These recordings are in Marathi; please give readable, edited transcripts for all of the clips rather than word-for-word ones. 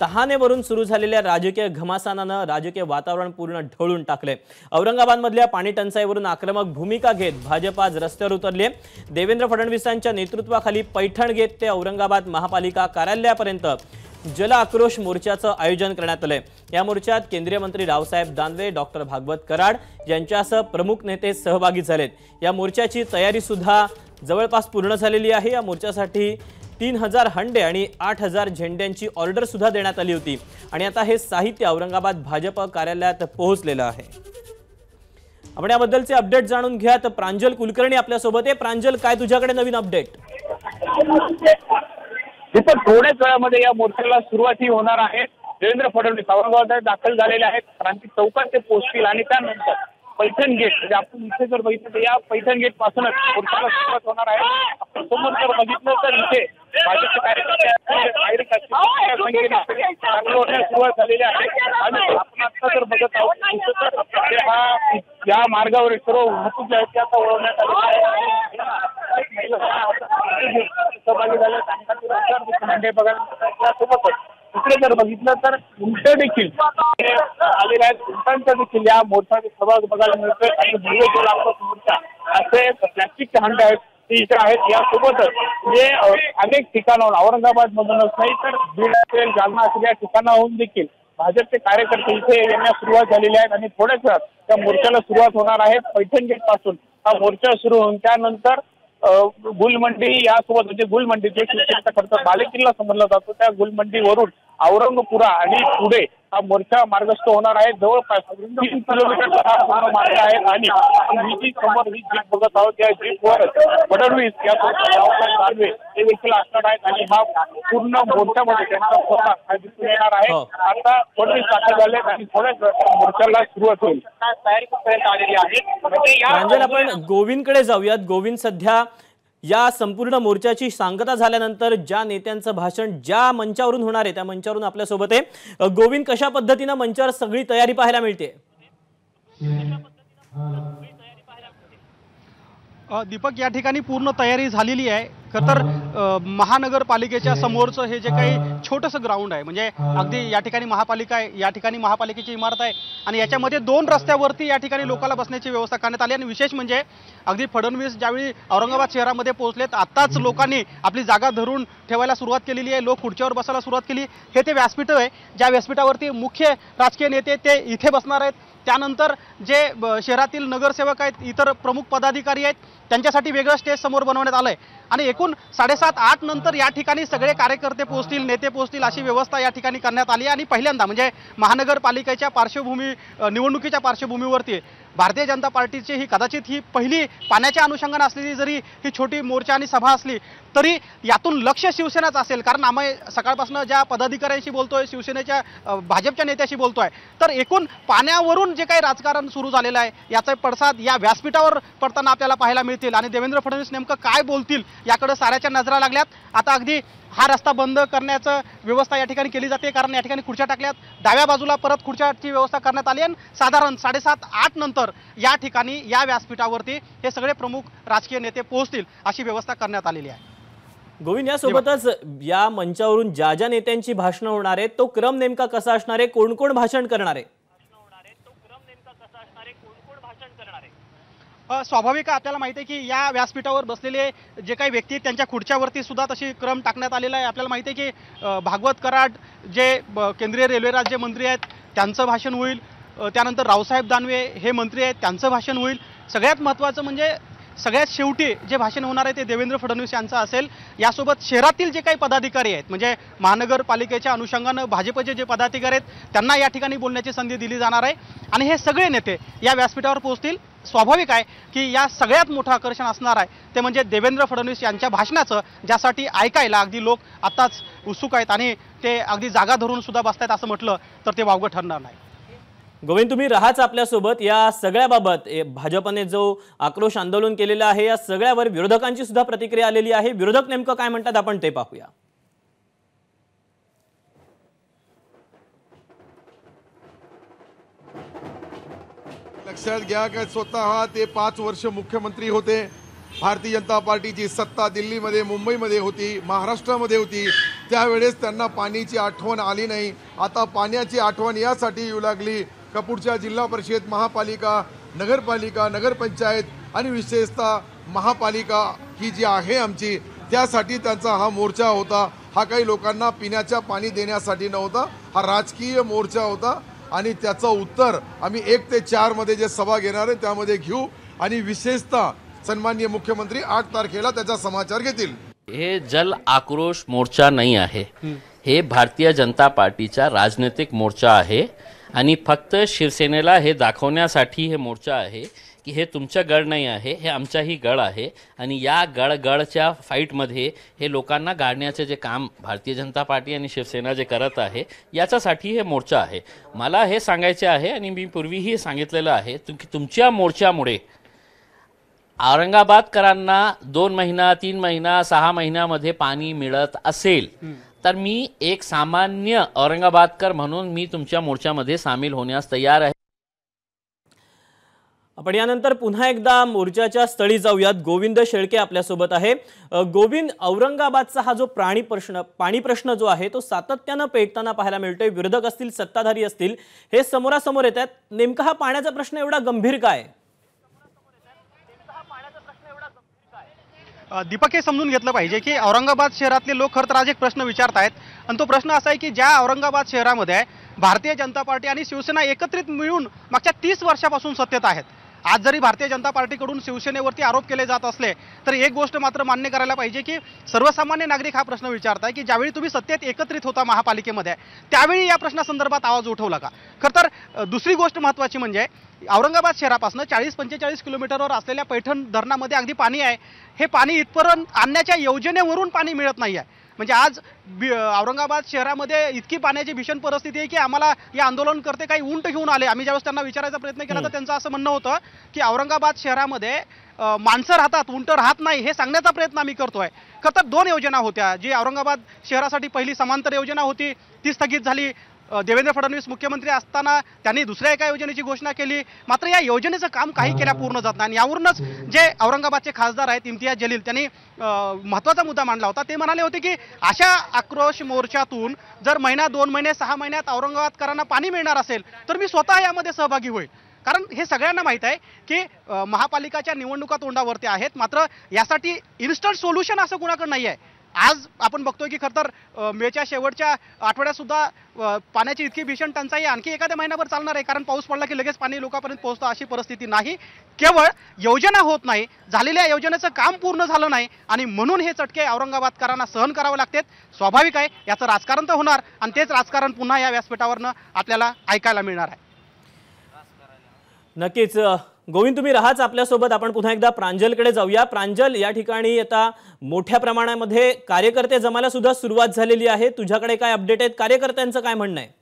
तहानेवरून सुरू झालेल्या राजकीय घमासानानं राजकीय वातावरण पूर्ण ढवळून टाकले। औरंगाबादमधल्या पाणी टंचाईवरून आक्रमक भूमिका घेत भाजप आज रस्त्यावर उतरले। देवेंद्र फडणवीसांच्या नेतृत्वाखाली पैठण गेट ते औरंगाबाद महापालिका कार्यालयापर्यंत जल आक्रोश मोर्चाचं आयोजन करण्यात आले। या मोर्चात केंद्रीय मंत्री रावसाहेब दानवे, डॉक्टर भागवत कराड यांच्यासह प्रमुख नेते सहभागी झालेत। या मोर्चाची तयारी सुद्धा जवळपास पूर्ण झालेली आहे। या मोर्चासाठी 3000 हंडे आणि 8000 झेंड्यांची ऑर्डर सुद्धा देण्यात आली होती आणि आता हे साहित्य औरंगाबाद भाजप कार्यालयात पोहोचलेलं आहे। आपण याबद्दलचे अपडेट जाणून घ्या तर प्रांजल कुलकर्णी आपल्या सोबत आहे। प्रांजल, काय तुझ्याकडे नवीन अपडेट? दीपक, थोड्याच वेळामध्ये या मोर्चाला सुरुवात होणार आहे। देवेंद्र फडणवीस औरंगाबाद दाखल झालेले आहेत, क्रांती चौकात ते पोहोचतील आणि त्यानंतर पैठण गेट, म्हणजे आपण इथे जर बघितलं तर या पैठण गेट पासूनच मोर्चाला सुरुवात होणार आहे। आपण समोर जर बघितलं तर इथे भाजपचे कार्यकर्ते सुरुवात झालेली आहे आणि आपण आता जर बघत आहोत हा या मार्गावर सर्व वाहतूक जी आहे ती आता वळवण्यात आलेली आहे। सहभागी झाले बघायला सोबतच इकडे जर बघितलं तर उंट देखील आलेले आहेत। उंटांचा देखील या मोर्चाचा सहभाग बघायला मिळतोय आणि भव्य जल आक्रोश मोर्चा असे प्लॅस्टिकचे हंडे आहेत ते इथे आहेत। यासोबतच जे अनेक ठिकाणाहून औरंगाबाद मधूनच नाही तर बीड असेल, जालना असेल या ठिकाणाहून देखील भाजपचे कार्यकर्ते इथे येण्यास सुरुवात झालेली आहेत आणि थोड्याच वेळात त्या मोर्चाला सुरुवात होणार आहे। पैठण गेट पासून हा मोर्चा सुरू होऊन त्यानंतर गुलमंडी यासोबत, म्हणजे गुलमंडी जे शिवसेनेचा खर्च बालेकिल्ला समजला जातो त्या गुलमंडीवरून औरंगपुरा आणि पुढे हा मोर्चा मार्गस्थ होणार आहे। जवळपास 3 किलोमीटर मार्ग आहे आणि ही जी समोर ही जीप बघत आहोत या जीपवर फडणवीस दानवे हे देखील असणार आहेत आणि हा पूर्ण मोर्चामध्ये त्यांचा सहभाग दिसून येणार आहे। आता फडणवीस दाखल झाले आणि थोड्याच मोर्चाला सुरुवात होईल। तयारी कुठपर्यंत आलेली आहे? प्रांजल, आपण गोविंदकडे जाऊयात। गोविंद, सध्या या संपूर्ण मोर्चाची सांगता झाल्यानंतर ज्या नेत्यांचं भाषण ज्या मंचावरून होणार आहे त्या मंचावरून आपल्या सोबत आहे गोविंद, कशा पद्धतीने मंचावर सगळी तयारी पाहायला मिळते? दीपक, या ठिकाणी पूर्ण तयारी झालेली आहे। तर महानगरपालिकेच्या समोरचं हे जे काही छोटंसं ग्राउंड आहे, म्हणजे अगदी या ठिकाणी महापालिका आहे, या ठिकाणी महापालिकेची इमारत आहे आणि याच्यामध्ये 2 रस्त्यावरती या ठिकाणी लोकांना बसण्याची व्यवस्था करण्यात आली। आणि विशेष म्हणजे अगदी फडणवीस ज्यावेळी औरंगाबाद शहरामध्ये पोहोचलेत आत्ताच लोकांनी आपली जागा धरून ठेवायला सुरुवात केलेली आहे, लोक खुर्च्यावर बसायला सुरुवात केली। हे ते व्यासपीठ आहे ज्या व्यासपीठावरती मुख्य राजकीय नेते ते इथे बसणार आहेत। त्यानंतर जे शहरातील नगरसेवक आहेत, इतर प्रमुख पदाधिकारी आहेत, त्यांच्यासाठी वेगळं स्टेज समोर बनवण्यात आलंय आणि एकूण 7:30-8 नंतर या ठिकाणी सगळे कार्यकर्ते पोहोचतील, नेते पोहोचतील अशी व्यवस्था या ठिकाणी करण्यात आली। आणि पहिल्यांदा म्हणजे महानगरपालिकेच्या निवडणुकीच्या पार्श्वभूमीवरती भारतीय जनता पार्टीची ही कदाचित ही पहिली पाण्याच्या अनुषंगाने असलेली जरी ही छोटी मोर्चा आणि सभा असली तरी यातून लक्ष शिवसेनाच असेल, कारण आम्ही सकाळपासून ज्या पदाधिकाऱ्यांशी बोलतोय, शिवसेनेच्या भाजपच्या नेत्याशी बोलतोय, तर एकूण पाण्यावरून जे काही राजकारण सुरू झालेलं आहे याचा पडसाद या व्यासपीठावर पडताना आपल्याला पाहायला मिळतील आणि देवेंद्र फडणवीस नेमकं काय बोलतील याकडे साऱ्याच्या नजरा लागल्यात। आता अगदी हा रस्ता बंद करण्याचं व्यवस्था या ठिकाणी केली जाते, कारण या ठिकाणी खुर्च्या टाकल्यात, डाव्या बाजूला परत खुर्च्याची व्यवस्था करण्यात आली आणि साधारण 7:30-8 नंतर या ठिकाणी या व्यासपीठावरती हे सगळे प्रमुख राजकीय नेते पोहोचतील अशी व्यवस्था करण्यात आलेली आहे। गोविंद, यासोबतच या मंचावरून ज्या ज्या नेत्यांची भाषणं होणार आहेत तो क्रम नेमका कसा असणार आहे? कोण कोण भाषण करणार आहे? स्वाभाविक आपल्याला माहिती आहे की या व्यासपीठावर बसलेले जे काही व्यक्ती आहेत त्यांच्या खुर्च्यावरती सुद्धा तशी क्रम टाकण्यात आलेला आहे। आपल्याला माहिती आहे की भागवत कराड जे केंद्रीय रेल्वे राज्यमंत्री आहेत त्यांचं भाषण होईल, त्यानंतर रावसाहेब दानवे हे मंत्री आहेत त्यांचं भाषण होईल। सगळ्यात महत्त्वाचं म्हणजे सगळ्यात शेवटी जे भाषण होणार आहे ते देवेंद्र फडणवीस यांचं असेल। यासोबत शहरातील जे काही पदाधिकारी आहेत, म्हणजे महानगरपालिकेच्या अनुषंगानं भाजपचे जे पदाधिकारी आहेत त्यांना या ठिकाणी बोलण्याची संधी दिली जाणार आहे आणि हे सगळे नेते या व्यासपीठावर पोहोचतील। स्वाभाविक आहे की या सगळ्यात मोठं आकर्षण असणार आहे ते म्हणजे देवेंद्र फडणवीस यांच्या भाषणाचं, ज्यासाठी ऐकायला अगदी लोक आत्ताच उत्सुक आहेत आणि ते अगदी जागा धरून सुद्धा बसतायत असं म्हटलं तर ते वावगं ठरणार नाही। गोविंद, तुम्ही राहाच आपल्यासोबत। या सगळ्याबाबत भाजपने जो आक्रोश आंदोलन केलेलं आहे या सगळ्यावर विरोधकांची सुद्धा प्रतिक्रिया आलेली आहे। विरोधक नेमकं काय म्हणतात आपण ते पाहूया। लक्षात घ्या की स्वतः ते 5 वर्ष मुख्यमंत्री होते। भारतीय जनता पार्टीची सत्ता दिल्लीमध्ये, मुंबईमध्ये होती, महाराष्ट्रामध्ये होती। त्यावेळेस त्यांना पाण्याची आठवण आली नाही. आता पाण्याची आठवण यासाठी येऊ लागली का पुढच्या जिल्हा परिषद, महापालिका, नगरपालिका, नगरपंचायत आणि विशेषतः महापालिका ही जी आहे आमची, त्यासाठी त्यांचा हा मोर्चा होता. हा काही लोकांना पिण्याच्या पाणी देण्यासाठी नव्हता, हा राजकीय मोर्चा होता. आणि त्याचं उत्तर आम्ही 1 ते 4 मध्ये जे सभा घेणार आहे त्यामध्ये घेऊ आणि विशेषतः सन्माननीय मुख्यमंत्री 8 तारखेला त्याचा समाचार घेतील. हे जल आक्रोश मोर्चा नाही आहे, हे भारतीय जनता पार्टीचा राजनैतिक मोर्चा आहे आणि फक्त शिवसेनेला हे दाखवण्यासाठी हे मोर्चा आहे की हे तुमचं गड नाही आहे, हे आमचाही गड आहे. आणि या गडच्या फाईटमध्ये हे लोकांना गाडण्याचे जे काम भारतीय जनता पार्टी आणि शिवसेना जे करत आहे याच्यासाठी हे मोर्चा आहे. मला हे सांगायचे आहे आणि मी पूर्वीही सांगितलेलं आहे की तुमच्या मोर्चामुळे औरंगाबादकरांना 2 महिना, 3 महिना, 6 महिन्यामध्ये पाणी मिळत असेल तर मी एक सामान्य औरंगाबादकर म्हणून मी तुमच्या मोर्चामध्ये सामील होण्यास तयार आहे. आपण यानंतर पुन्हा एकदा मोर्चाच्या स्थळी जाऊयात. गोविंद शेळके आपल्यासोबत आहे. गोविंद, औरंगाबादचा हा जो पाणी प्रश्न जो आहे तो सातत्यानं पेटताना पाहायला मिळतोय. विरोधक असतील, सत्ताधारी असतील, हे समोरासमोर येतात. नेमका हा पाण्याचा प्रश्न एवढा गंभीर काय? दीपक, हे समजून घेतलं पाहिजे की औरंगाबाद शहरातले लोक खरं तर आज एक प्रश्न विचारतायत आणि तो प्रश्न असा आहे की ज्या औरंगाबाद शहरामध्ये भारतीय जनता पार्टी आणि शिवसेना एकत्रित मिळून मागच्या 30 वर्षापासून सत्तेत आहेत. आज जरी भारतीय जनता पार्टीकडून शिवसेनेवरती आरोप केले जात असले तर एक गोष्ट मात्र मान्य करायला पाहिजे की सर्वसामान्य नागरिक हा प्रश्न विचारताय की ज्यावेळी तुम्ही सत्तेत एकत्रित होता महापालिकेमध्ये त्यावेळी या प्रश्नासंदर्भात आवाज उठवला का? खरं तर दुसरी गोष्ट महत्त्वाची म्हणजे औरंगाबाद शहरापासून 40-45 किलोमीटरवर असलेल्या पैठण धरणामध्ये अगदी पाणी आहे. हे पाणी इथपर्यंत आणण्याच्या योजनेवरून पाणी मिळत नाही आहे. म्हणजे आज औरंगाबाद शहरामध्ये इतकी पाण्याची भीषण परिस्थिती आहे की आम्हाला या आंदोलनकर्ते काही उंट घेऊन आले. आम्ही ज्यावेळेस त्यांना विचारायचा प्रयत्न केला तर त्यांचं असं म्हणणं होतं की औरंगाबाद शहरामध्ये माणसं राहतात, उंट राहत नाही, हे सांगण्याचा प्रयत्न आम्ही करतोय. खरं तर 2 योजना होत्या. जी औरंगाबाद शहरासाठी पहिली समांतर योजना होती ती स्थगित झाली. देवेंद्र फडणवीस मुख्यमंत्री असताना त्यांनी दुसऱ्या एका योजनेची घोषणा केली. मात्र या योजनेचं काम काही केल्या पूर्ण जात नाही. आणि यावरूनच जे औरंगाबादचे खासदार आहेत इम्तियाज जलील त्यांनी महत्त्वाचा मुद्दा मांडला होता. ते म्हणाले होते की अशा आक्रोश मोर्चातून जर महिना, 2 महिने, 6 महिन्यात औरंगाबादकरांना पाणी मिळणार असेल तर मी स्वतः यामध्ये सहभागी होईल. कारण हे सगळ्यांना माहीत आहे की महापालिकाच्या निवडणुका तोंडावरती आहेत. मात्र यासाठी इन्स्टंट सोल्युशन असं कुणाकडे नाही आहे. आज आपण बघतोय की खरं तर मेच्या शेवटच्या आठवड्यात सुद्धा पाण्याची इतकी भीषण टंचाई आणखी एखाद्या महिनाभर चालणार आहे. कारण पाऊस पडला की लगेच पाणी लोकांपर्यंत पोहोचतं अशी परिस्थिती नाही. केवळ योजना होत नाही, झालेल्या योजनेचं काम पूर्ण झालं नाही आणि म्हणून हे चटके औरंगाबादकरांना सहन करावे लागतात. स्वाभाविक आहे, याचं राजकारण तर होणार आणि तेच राजकारण पुन्हा या व्यासपीठावरनं आपल्याला ऐकायला मिळणार आहे. नक्कीच गोविंद, तुम्ही राहाच आपल्यासोबत. आपण पुन्हा एकदा प्रांजलकडे जाऊया. प्रांजल, या ठिकाणी आता मोठ्या प्रमाणामध्ये कार्यकर्ते जमायला सुद्धा सुरुवात झालेली आहे. तुझ्याकडे काय अपडेट आहेत? कार्यकर्त्यांचं काय म्हणणं आहे?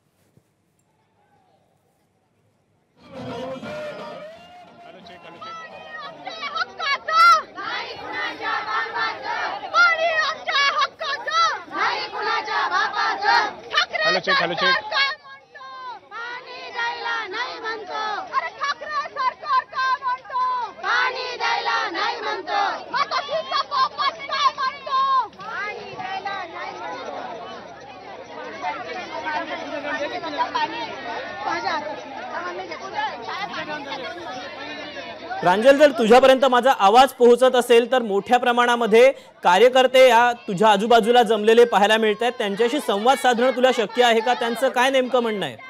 प्रांजल, जर तुझ्यापर्यंत माझा आवाज पोहोचत असेल तर मोठ्या प्रमाणामध्ये कार्यकर्ते या तुझ्या आजूबाजूला जमलेले पाहायला मिळत आहेत. त्यांच्याशी संवाद साधणं तुला शक्य आहे का? त्यांचं काय नेमकं म्हणणं आहे?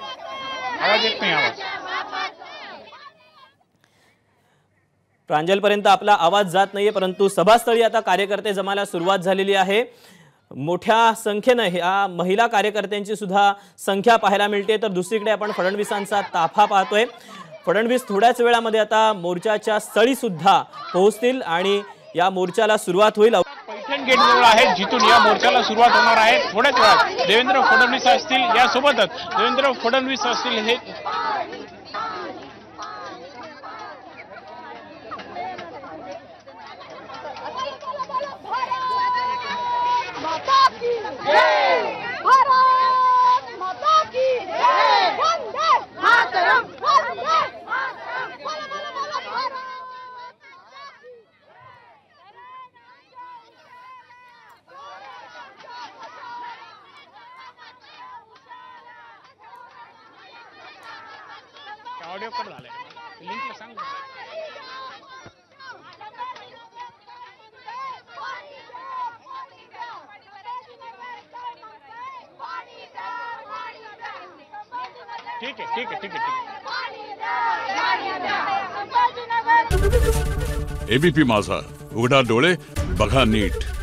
प्रांजलपर्यंत आपला आवाज जात नाहीये, परंतु सभास्थळी आता कार्यकर्ते जमायला सुरुवात झालेली आहे. मोठ्या संख्येनं ह्या महिला कार्यकर्त्यांची सुद्धा संख्या पाहायला मिळते. तर दुसरीकडे आपण फडणवीसांचा ताफा पाहतोय. फडणवीस थोड्याच वेळामध्ये आता मोर्चाच्या स्थळी सुद्धा पोहोचतील आणि या मोर्चाला सुरुवात होईल. पैठण गेट जवळ आहे, जिथून या मोर्चाला सुरुवात होणार आहे. थोड्याच वेळात देवेंद्र फडणवीस असतील, यासोबतच देवेंद्र फडणवीस असतील हे ऑडिओ कट झालाय लिंकला सांग. ठीक आहे. एबीपी माझा, उघडा डोळे बघा नीट.